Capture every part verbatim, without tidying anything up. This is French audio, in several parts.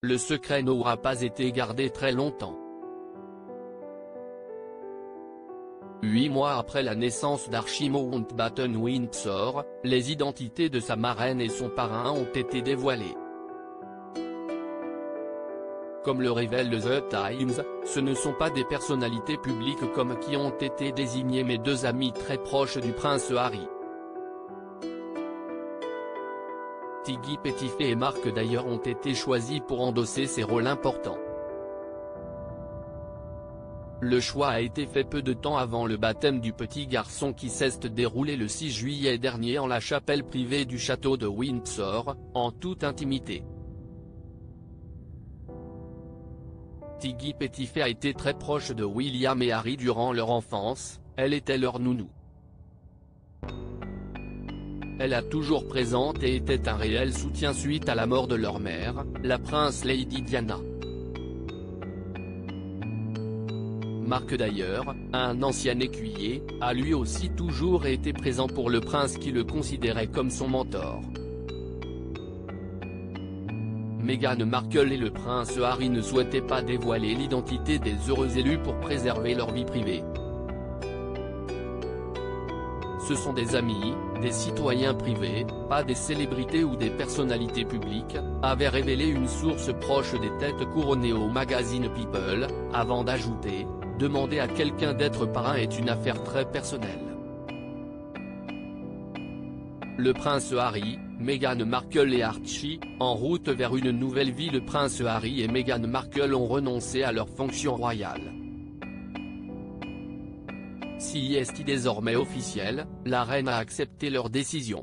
le secret n'aura pas été gardé très longtemps. Huit mois après la naissance d'Archie Mountbatten Windsor, les identités de sa marraine et son parrain ont été dévoilées. Comme le révèle The Times, ce ne sont pas des personnalités publiques comme qui ont été désignés mais deux amis très proches du prince Harry. Tiggy Pettifay et Mark Dyer ont été choisis pour endosser ces rôles importants. Le choix a été fait peu de temps avant le baptême du petit garçon qui s'est déroulé le six juillet dernier en la chapelle privée du château de Windsor, en toute intimité. Tiggy Pettifay a été très proche de William et Harry durant leur enfance, elle était leur nounou. Elle a toujours présente et était un réel soutien suite à la mort de leur mère, la prince Lady Diana. Mark Dyer, un ancien écuyer, a lui aussi toujours été présent pour le prince qui le considérait comme son mentor. Meghan Markle et le prince Harry ne souhaitaient pas dévoiler l'identité des heureux élus pour préserver leur vie privée. Ce sont des amis, des citoyens privés, pas des célébrités ou des personnalités publiques, avait révélé une source proche des têtes couronnées au magazine People, avant d'ajouter, demander à quelqu'un d'être parrain est une affaire très personnelle. Le prince Harry, Meghan Markle et Archie, en route vers une nouvelle vie. Le prince Harry et Meghan Markle ont renoncé à leur fonction royale. Si est désormais officiel, la reine a accepté leur décision.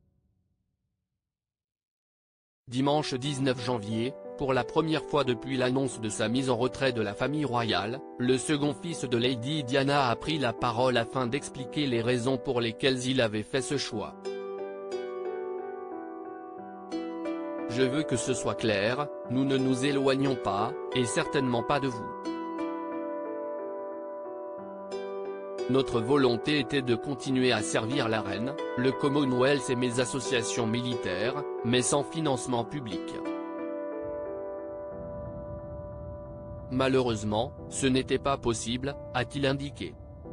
Dimanche dix-neuf janvier, pour la première fois depuis l'annonce de sa mise en retrait de la famille royale, le second fils de Lady Diana a pris la parole afin d'expliquer les raisons pour lesquelles il avait fait ce choix. Je veux que ce soit clair, nous ne nous éloignons pas, et certainement pas de vous. Notre volonté était de continuer à servir la reine, le Commonwealth et mes associations militaires, mais sans financement public. Malheureusement, ce n'était pas possible, a-t-il indiqué.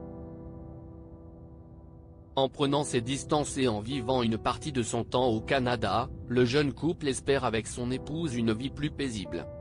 En prenant ses distances et en vivant une partie de son temps au Canada, le jeune couple espère avec son épouse une vie plus paisible.